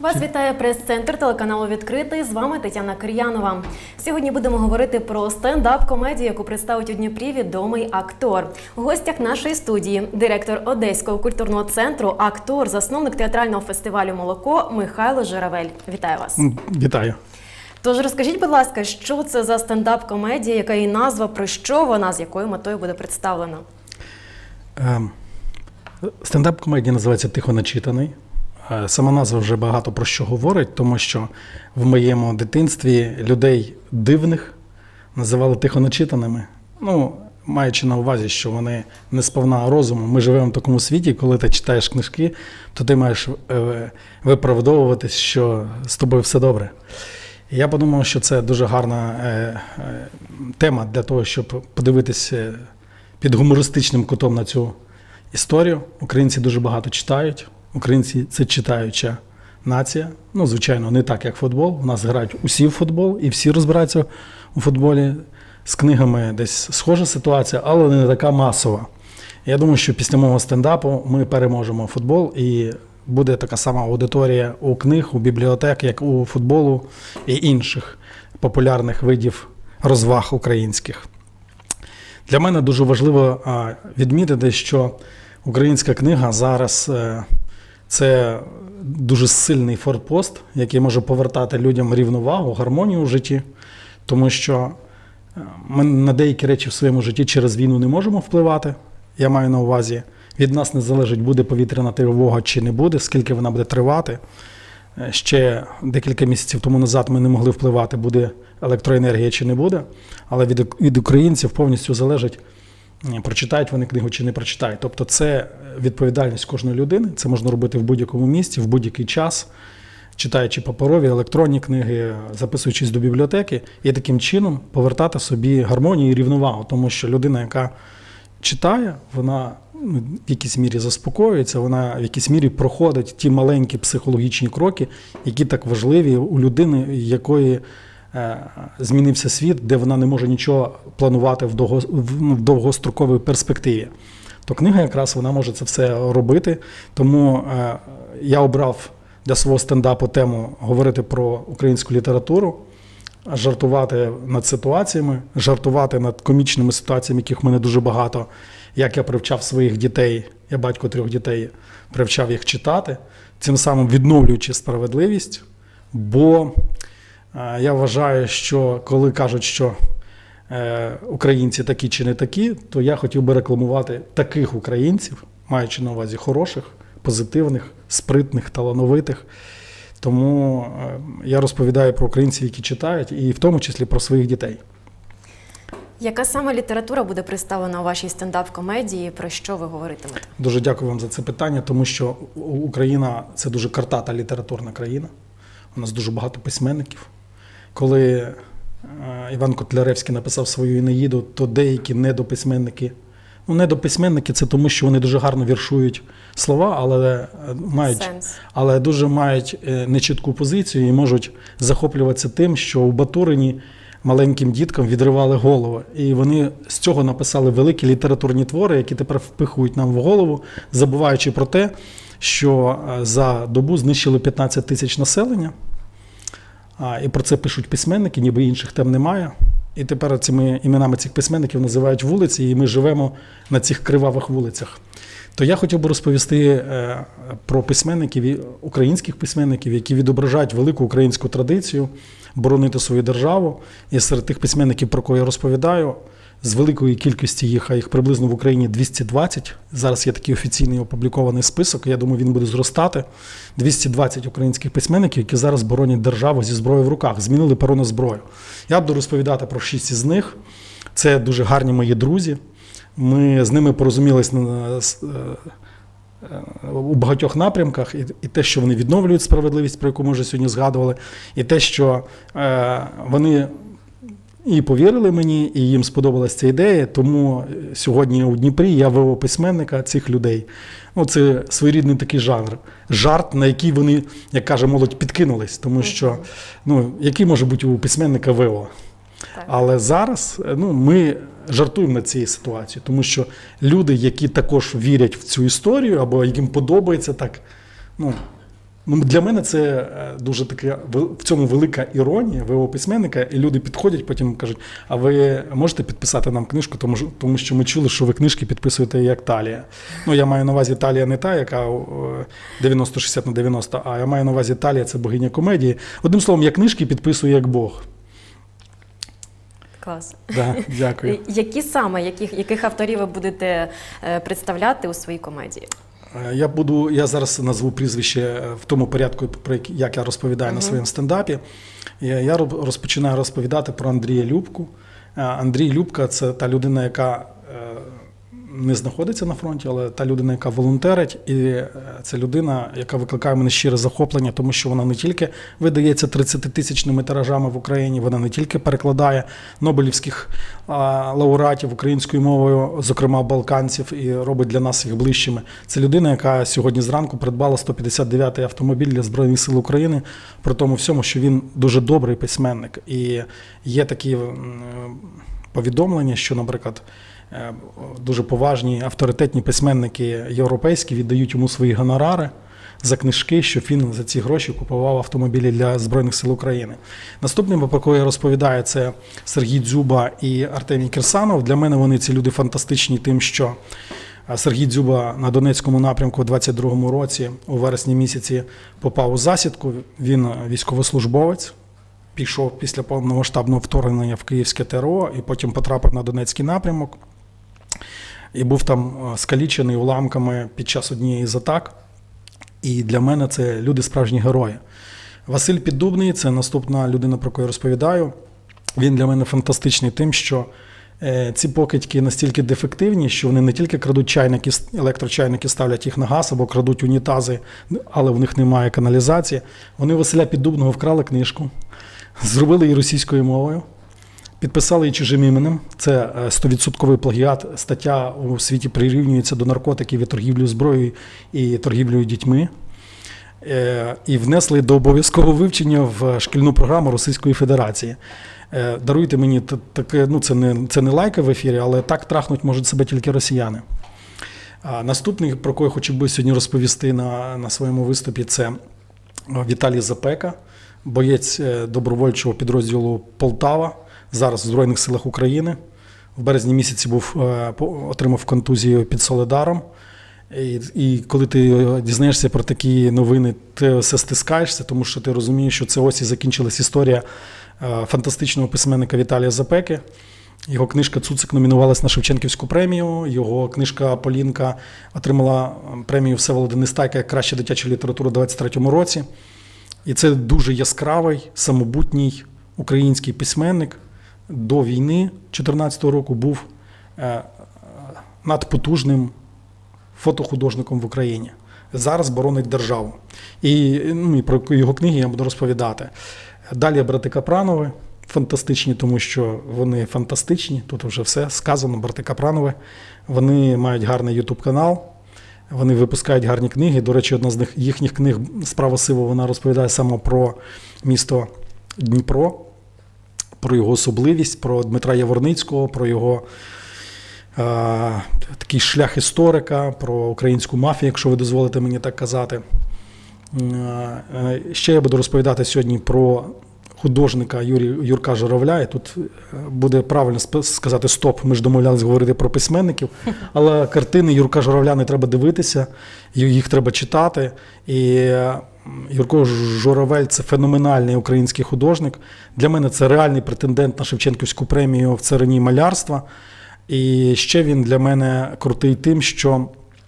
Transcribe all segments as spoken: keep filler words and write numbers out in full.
Вас вітає прес-центр телеканалу «Відкритий». З вами Тетяна Кир'янова. Сьогодні будемо говорити про стендап-комедію, яку представить у Дніпрі відомий актор. У гостях нашої студії директор Одеського культурного центру, актор, засновник театрального фестивалю «Молоко» Михайло Журавель. Вітаю вас. Вітаю. Тож розкажіть, будь ласка, що це за стендап-комедія, яка її назва, про що вона, з якою метою буде представлена? Стендап-комедія називається «Тихо начитаний». Сама назва вже багато про що говорить, тому що в моєму дитинстві людей дивних називали тихоначитаними. Ну, маючи на увазі, що вони не сповна розуму. Ми живемо в такому світі, коли ти читаєш книжки, то ти маєш виправдовуватись, що з тобою все добре. І я подумав, що це дуже гарна тема для того, щоб подивитися під гумористичним кутом на цю історію. Українці дуже багато читають. Українці – це читаюча нація. Ну, звичайно, не так, як футбол. У нас грають усі в футбол, і всі розбираються у футболі. З книгами десь схожа ситуація, але не така масова. Я думаю, що після мого стендапу ми переможемо футбол, і буде така сама аудиторія у книг, у бібліотек, як у футболу і інших популярних видів розваг українських. Для мене дуже важливо відмітити, що українська книга зараз – це дуже сильний форпост, який може повертати людям рівновагу, гармонію у житті, тому що ми на деякі речі в своєму житті через війну не можемо впливати. Я маю на увазі, від нас не залежить, буде повітряна тривога чи не буде, скільки вона буде тривати. Ще декілька місяців тому назад ми не могли впливати, буде електроенергія чи не буде, але від, від українців повністю залежить, прочитають вони книгу чи не прочитають. Тобто це відповідальність кожної людини, це можна робити в будь-якому місці, в будь-який час, читаючи паперові, електронні книги, записуючись до бібліотеки, і таким чином повертати собі гармонію і рівновагу, тому що людина, яка читає, вона в якійсь мірі заспокоюється, вона в якійсь мірі проходить ті маленькі психологічні кроки, які так важливі у людини, якої змінився світ, де вона не може нічого планувати в, довго, в довгостроковій перспективі. То книга якраз вона може це все робити. Тому е, я обрав для свого стендапу тему говорити про українську літературу, жартувати над ситуаціями, жартувати над комічними ситуаціями, яких в мене дуже багато. Як я привчав своїх дітей, я батько трьох дітей, привчав їх читати, цим самим відновлюючи справедливість, бо я вважаю, що коли кажуть, що е, українці такі чи не такі, то я хотів би рекламувати таких українців, маючи на увазі хороших, позитивних, спритних, талановитих. Тому е, я розповідаю про українців, які читають, і в тому числі про своїх дітей. Яка саме література буде представлена у вашій стендап-комедії? Про що ви говоритимете? Дуже дякую вам за це питання, тому що Україна – це дуже картата літературна країна. У нас дуже багато письменників. Коли Іван Котляревський написав свою «Енеїду», то деякі недописьменники, ну недописьменники – це тому, що вони дуже гарно віршують слова, але мають, але дуже мають нечітку позицію і можуть захоплюватися тим, що у Батурині маленьким діткам відривали голови. І вони з цього написали великі літературні твори, які тепер впихують нам в голову, забуваючи про те, що за добу знищили п'ятнадцять тисяч населення. І про це пишуть письменники, ніби інших тем немає. І тепер цими іменами цих письменників називають вулиці, і ми живемо на цих кривавих вулицях. То я хотів би розповісти про письменників, українських письменників, які відображають велику українську традицію боронити свою державу. І серед тих письменників, про кого я розповідаю, з великої кількості їх, а їх приблизно в Україні двісті двадцять. Зараз є такий офіційний опублікований список, я думаю, він буде зростати. двісті двадцять українських письменників, які зараз боронять державу зі зброєю в руках, змінили перо на зброю. Я буду розповідати про шість із них. Це дуже гарні мої друзі. Ми з ними порозумілись у багатьох напрямках. І те, що вони відновлюють справедливість, про яку ми вже сьогодні згадували, і те, що вони і повірили мені, і їм сподобалася ця ідея, тому сьогодні у Дніпрі я ВО письменника цих людей. Ну, це своєрідний такий жанр. Жарт, на який вони, як каже молодь, підкинулись. Тому що, ну, який може бути у письменника ВО? Так. Але зараз ну, ми жартуємо над цією ситуацією, тому що люди, які також вірять в цю історію, або яким подобається так, ну, Ну, для мене це е, дуже таке, в цьому велика іронія ВО письменника, і люди підходять, потім кажуть, а ви можете підписати нам книжку, тому, тому що ми чули, що ви книжки підписуєте як Талія. Ну, я маю на увазі Талія не та, яка дев'яносто шістдесят на дев'яносто, а я маю на увазі Талія, це богиня комедії. Одним словом, я книжки підписую як Бог. Клас. Да, дякую. Які саме, яких, яких авторів ви будете представляти у своїй комедії? Я буду, я зараз назву прізвище в тому порядку, про як я розповідаю uh-huh. на своєму стендапі. Я, я розпочинаю розповідати про Андрія Любку. Андрій Любка – це та людина, яка не знаходиться на фронті, але та людина, яка волонтерить, і це людина, яка викликає мене щире захоплення, тому що вона не тільки видається тридцятитисячними тиражами в Україні, вона не тільки перекладає нобелівських а, лауреатів українською мовою, зокрема балканців, і робить для нас їх ближчими. Це людина, яка сьогодні зранку придбала сто п'ятдесят дев'ятий автомобіль для Збройних сил України, при тому всьому, що він дуже добрий письменник. І є такі повідомлення, що, наприклад, дуже поважні авторитетні письменники європейські віддають йому свої гонорари за книжки, щоб він за ці гроші купував автомобілі для Збройних сил України. Наступним, про кого я розповідаю, це Сергій Дзюба і Артемій Кирсанов. Для мене вони, ці люди, фантастичні тим, що Сергій Дзюба на Донецькому напрямку у двадцять другому році, у вересні місяці, попав у засідку. Він військовослужбовець. Пішов після повномасштабного вторгнення в київське ТРО і потім потрапив на Донецький напрямок. І був там скалічений уламками під час однієї з атак. І для мене це люди справжні герої. Василь Піддубний – це наступна людина, про яку я розповідаю. Він для мене фантастичний тим, що ці покидьки настільки дефективні, що вони не тільки крадуть чайники, електрочайники, ставлять їх на газ або крадуть унітази, але в них немає каналізації. Вони Василя Піддубного вкрали книжку, зробили її російською мовою, підписали її чужим іменем. Це сто відсотків плагіат. Стаття у світі прирівнюється до наркотиків і торгівлі зброєю і торгівлею дітьми. І внесли до обов'язкового вивчення в шкільну програму Російської Федерації. Даруйте мені, таке, ну це не, це не лайки в ефірі, але так трахнуть можуть себе тільки росіяни. А наступний, про кого я хочу би сьогодні розповісти на, на своєму виступі, це Віталій Запека, боєць добровольчого підрозділу Полтава, зараз в Збройних силах України. В березні місяці був, отримав контузію під Соледаром. І, і коли ти дізнаєшся про такі новини, ти все стискаєшся, тому що ти розумієш, що це ось і закінчилась історія фантастичного письменника Віталія Запеки. Його книжка «Цуцик» номінувалась на Шевченківську премію, його книжка «Полінка» отримала премію Всеволода Нестайка як краща дитяча література у двадцять третьому році. І це дуже яскравий, самобутній український письменник. До війни чотирнадцятого року був надпотужним фотохудожником в Україні. Зараз боронить державу. І, ну, і про його книги я буду розповідати. Далі брати Капранови, фантастичні, тому що вони фантастичні. Тут вже все сказано, брати Капранови. Вони мають гарний ютуб-канал, вони випускають гарні книги. До речі, одна з них, їхніх книг «Справа сива», вона розповідає саме про місто Дніпро, про його особливість, про Дмитра Яворницького, про його а, такий шлях історика, про українську мафію, якщо ви дозволите мені так казати. А, ще я буду розповідати сьогодні про художника Юрі, Юрка Журавля. І тут буде правильно сказати стоп, ми ж домовлялися говорити про письменників, але картини Юрка Журавля не треба дивитися, їх треба читати. І Юрко Журавель – це феноменальний український художник. Для мене це реальний претендент на Шевченківську премію в царині малярства. І ще він для мене крутий тим, що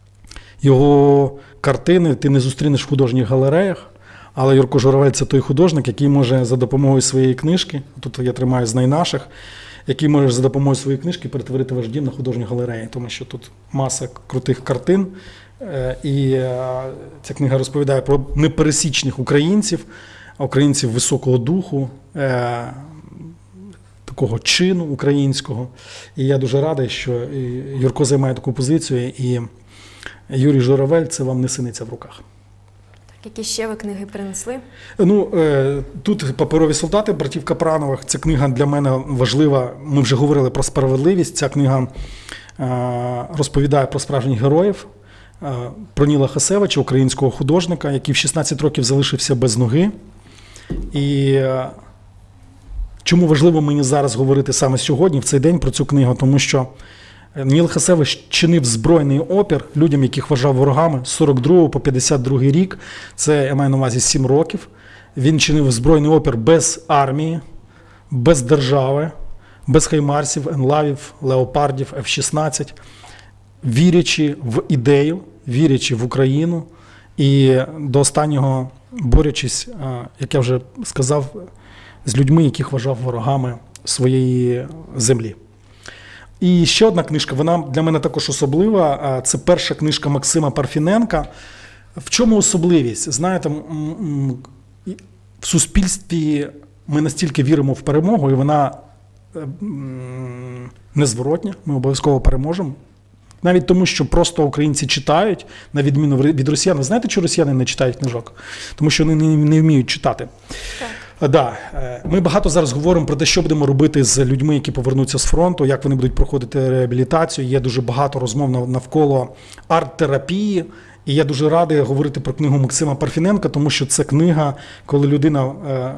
його картини ти не зустрінеш в художніх галереях, але Юрко Журавель – це той художник, який може за допомогою своєї книжки, тут я тримаю з найнаших, який може за допомогою своєї книжки перетворити ваш дім на художню галерею, тому що тут маса крутих картин. І ця книга розповідає про непересічних українців, українців високого духу, такого чину українського. І я дуже радий, що Юрко займає таку позицію, і Юрій Журавель – це вам не синиця в руках. Які ще ви книги принесли? Ну, тут «Паперові солдати» братів Капранових. Ця книга для мене важлива. Ми вже говорили про справедливість. Ця книга розповідає про справжніх героїв. про Ніла Хасевича, українського художника, який в шістнадцять років залишився без ноги. І чому важливо мені зараз говорити саме сьогодні, в цей день, про цю книгу? Тому що Ніл Хасевич чинив збройний опір людям, яких вважав ворогами, з сорок другого по п'ятдесят другий рік. Це, я маю на увазі, сім років. Він чинив збройний опір без армії, без держави, без хаймарсів, енлавів, леопардів, еф шістнадцять, вірячи в ідею, вірячи в Україну і до останнього борючись, як я вже сказав, з людьми, яких вважав ворогами своєї землі. І ще одна книжка, вона для мене також особлива, це перша книжка Максима Парфіненка. В чому особливість? Знаєте, в суспільстві ми настільки віримо в перемогу, і вона незворотня, ми обов'язково переможемо. Навіть тому, що просто українці читають, на відміну від росіян. Ви знаєте, чому росіяни не читають книжок? Тому що вони не, не вміють читати. Так. Да. Ми багато зараз говоримо про те, що будемо робити з людьми, які повернуться з фронту, як вони будуть проходити реабілітацію. Є дуже багато розмов навколо арт-терапії. І я дуже радий говорити про книгу Максима Парфіненка, тому що це книга, коли людина,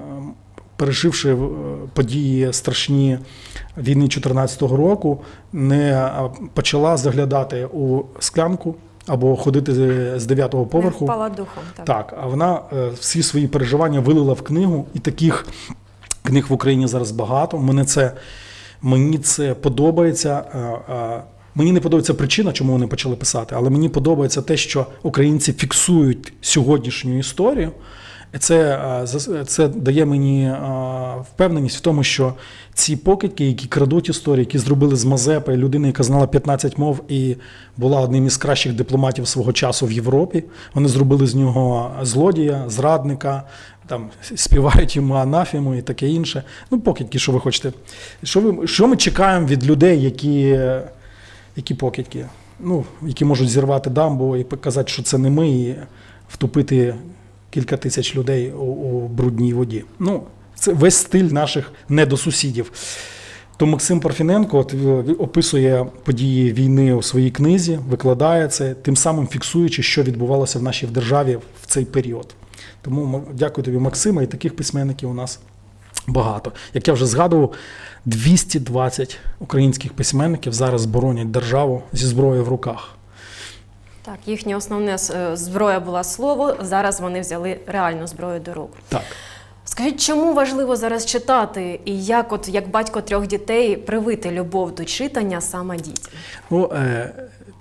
переживши події страшні війни чотирнадцятого року, не почала заглядати у склянку або ходити з дев'ятого поверху. Не впала духом. Так. Так, а вона всі свої переживання вилила в книгу, і таких книг в Україні зараз багато. Мені це, мені це подобається. Мені не подобається причина, чому вони почали писати, але мені подобається те, що українці фіксують сьогоднішню історію. Це, це дає мені впевненість в тому, що ці покидьки, які крадуть історії, які зробили з Мазепи, людини, яка знала п'ятнадцять мов і була одним із кращих дипломатів свого часу в Європі, вони зробили з нього злодія, зрадника, там, співають йому анафему і таке інше. Ну, покидьки, що ви хочете. Що, ви, що ми чекаємо від людей, які, які покидьки? Ну, які можуть зірвати дамбу і показати, що це не ми, і втопити кілька тисяч людей у, у брудній воді. Ну, це весь стиль наших недосусідів. То Максим Парфіненко от, описує події війни у своїй книзі, викладає це, тим самим фіксуючи, що відбувалося в нашій державі в цей період. Тому дякую тобі, Максима, і таких письменників у нас багато. Як я вже згадував, двісті двадцять українських письменників зараз боронять державу зі зброєю в руках. Так, їхнє основне зброя була слово, зараз вони взяли реальну зброю до рук. Так. Скажіть, чому важливо зараз читати і як, от, як батько трьох дітей, привити любов до читання саме дітям? Ну, е,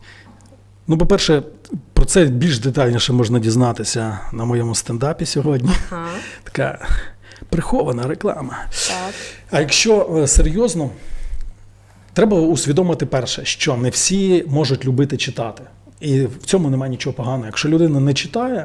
ну, по-перше, про це більш детальніше можна дізнатися на моєму стендапі сьогодні. Ага. Така прихована реклама. Так. А якщо серйозно, треба усвідомити перше, що не всі можуть любити читати. І в цьому немає нічого поганого. Якщо людина не читає,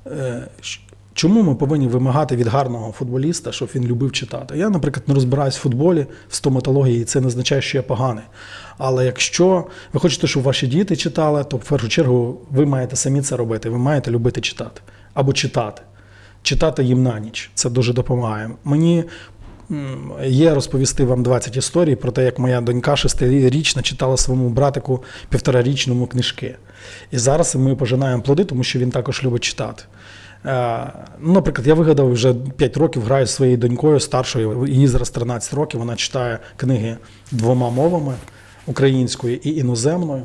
чому ми повинні вимагати від гарного футболіста, щоб він любив читати? Я, наприклад, не розбираюсь в футболі, в стоматології, і це не означає, що я поганий. Але якщо ви хочете, щоб ваші діти читали, то в першу чергу ви маєте самі це робити. Ви маєте любити читати. Або читати. Читати їм на ніч. Це дуже допомагає. Мені є розповісти вам двадцять історій про те, як моя донька шестирічна читала своєму братику півторарічному книжки. І зараз ми пожинаємо плоди, тому що він також любить читати. Ну, наприклад, я вигадав, вже п'ять років граю зі своєю донькою старшою, їй зараз тринадцять років, вона читає книги двома мовами, українською і іноземною.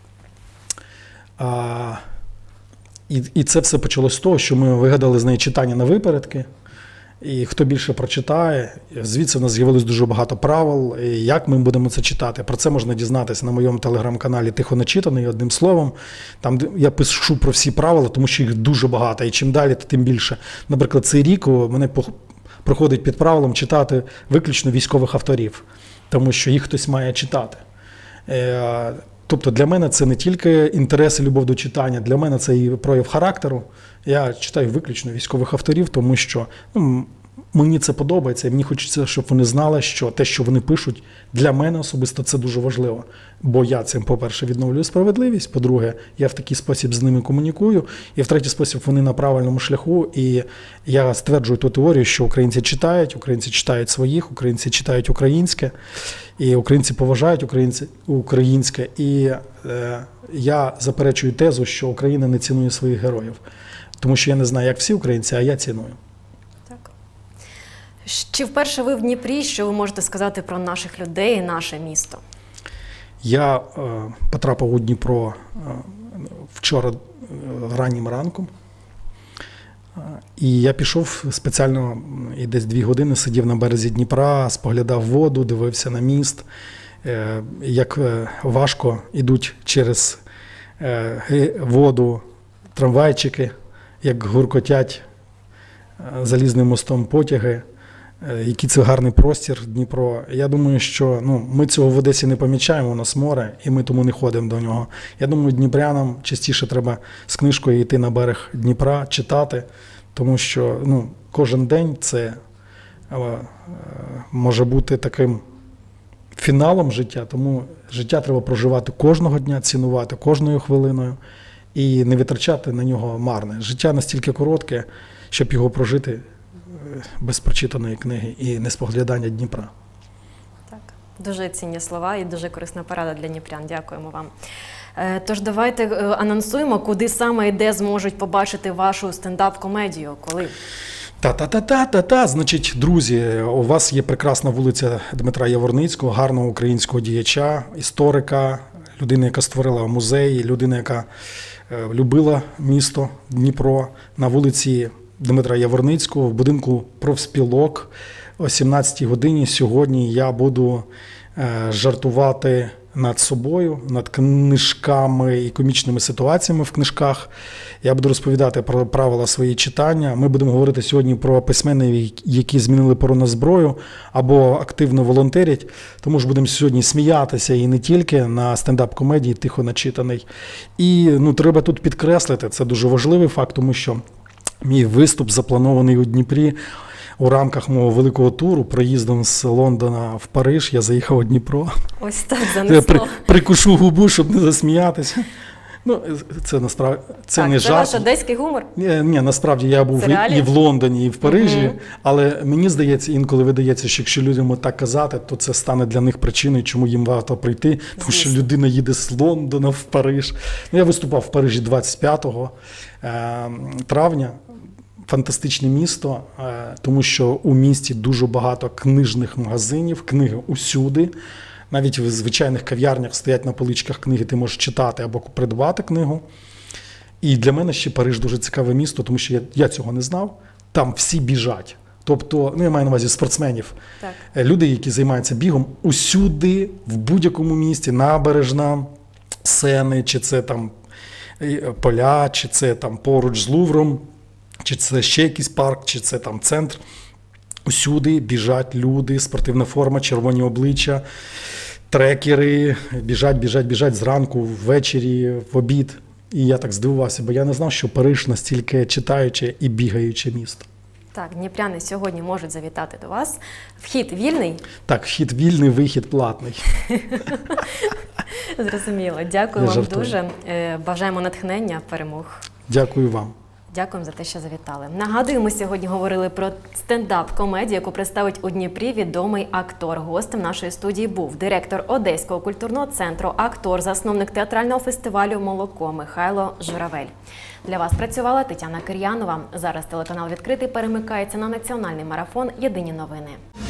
І, і це все почалось з того, що ми вигадали з нею читання на випередки. І хто більше прочитає, звідси в нас з'явилось дуже багато правил, і як ми будемо це читати. Про це можна дізнатися на моєму телеграм-каналі «Тихо начитаний», одним словом. Там я пишу про всі правила, тому що їх дуже багато, і чим далі, тим більше. Наприклад, цей рік у мене проходить під правилом читати виключно військових авторів, тому що їх хтось має читати. Тобто для мене це не тільки інтерес і любов до читання, для мене це і прояв характеру. Я читаю виключно військових авторів, тому що ну, Мені це подобається, і мені хочеться, щоб вони знали, що те, що вони пишуть, для мене особисто це дуже важливо. Бо я цим, по-перше, відновлюю справедливість, по-друге, я в такий спосіб з ними комунікую, і в третій спосіб вони на правильному шляху. І я стверджую ту теорію, що українці читають, українці читають своїх, українці читають українське, і українці поважають українці, українське. І е, я заперечую тезу, що Україна не цінує своїх героїв. Тому що я не знаю, як всі українці, а я ціную. Чи вперше ви в Дніпрі, що ви можете сказати про наших людей і наше місто? Я е, потрапив у Дніпро е, вчора е, раннім ранком. Е, і я пішов спеціально і десь дві години сидів на березі Дніпра, споглядав воду, дивився на міст, е, як е, важко йдуть через е, воду трамвайчики, як гуркотять е, залізним мостом потяги. Який це гарний простір Дніпро. Я думаю, що ну, ми цього в Одесі не помічаємо, у нас море, і ми тому не ходимо до нього. Я думаю, дніпрянам частіше треба з книжкою йти на берег Дніпра, читати, тому що ну, кожен день це е, може бути таким фіналом життя, тому життя треба проживати кожного дня, цінувати кожною хвилиною і не витрачати на нього марне. Життя настільки коротке, щоб його прожити без прочитаної книги і неспоглядання Дніпра. Так, дуже цінні слова і дуже корисна порада для дніпрян. Дякуємо вам. Тож давайте анонсуємо, куди саме і де зможуть побачити вашу стендап-комедію, коли? Та-та-та-та-та-та. Значить, друзі, у вас є прекрасна вулиця Дмитра Яворницького, гарного українського діяча, історика, людина, яка створила музей, людина, яка любила місто Дніпро, на вулиці Дмитра Яворницького в будинку профспілок о сімнадцятій годині. Сьогодні я буду е, жартувати над собою, над книжками і комічними ситуаціями в книжках. Я буду розповідати про правила свої читання. Ми будемо говорити сьогодні про письменників, які змінили порнозброю або активно волонтерять. Тому ж будемо сьогодні сміятися і не тільки на стендап-комедії «Тихо начитаний». І ну, треба тут підкреслити, це дуже важливий факт, тому що мій виступ запланований у Дніпрі у рамках мого великого туру, проїздом з Лондона в Париж. Я заїхав у Дніпро. Ось так занесло. Я при, прикушу губу, щоб не засміятися. Ну, це насправді це так, не це жарт. Це ваш одеський гумор? Ні, ні, насправді я був і, і в Лондоні, і в Парижі, угу. Але мені здається, інколи видається, що якщо людям так казати, то це стане для них причиною, чому їм варто прийти, тому що людина їде з Лондона в Париж. Ну, я виступав в Парижі двадцять п'ятого травня. Фантастичне місто, тому що у місті дуже багато книжних магазинів, книги усюди. Навіть в звичайних кав'ярнях стоять на поличках книги, ти можеш читати або придбати книгу. І для мене ще Париж дуже цікаве місто, тому що я, я цього не знав. Там всі біжать. Тобто, ну я маю на увазі спортсменів. Так. Люди, які займаються бігом, усюди, в будь-якому місті, набережна, Сени, чи це там поля, чи це там поруч з Лувром, чи це ще якийсь парк, чи це там центр. Усюди біжать люди, спортивна форма, червоні обличчя, трекери, біжать, біжать, біжать зранку, ввечері, в обід. І я так здивувався, бо я не знав, що Париж настільки читаюче і бігаюче місто. Так, дніпряни сьогодні можуть завітати до вас. Вхід вільний? Так, вхід вільний, вихід платний. Зрозуміло. Дякую вам дуже. Бажаємо натхнення, перемог. Дякую вам. Дякуємо за те, що завітали. Нагадую, ми сьогодні говорили про стендап-комедію, яку представить у Дніпрі відомий актор. Гостем нашої студії був директор Одеського культурного центру, актор, засновник театрального фестивалю «Молоко» Михайло Журавель. Для вас працювала Тетяна Кир'янова. Зараз телеканал «Відкритий» перемикається на національний марафон «Єдині новини».